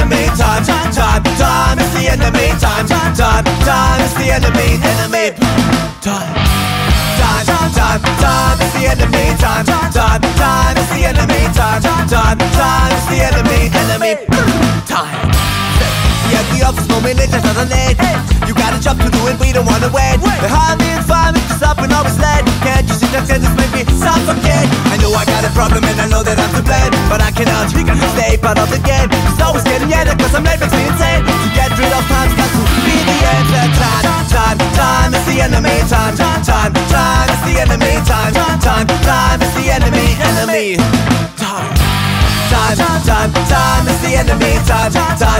enemy. Time is the enemy. Time is the enemy. Enemy. Time is the enemy. Time is the enemy. Time is the enemy. Enemy. Time. Yeah, the office moment later, not late. You got a job to do and we don't wanna wait. They hire me and fire me to stop when I was late. Can't you see that this make me suffocate? I know I got a problem and I know that I'm to blame, but I cannot stay part of the game. It's always getting yellow cause I'm late, makes me insane. To get rid of time's got to be the answer. Time is the enemy. Time is the enemy. Time is the enemy. Time is the enemy. Time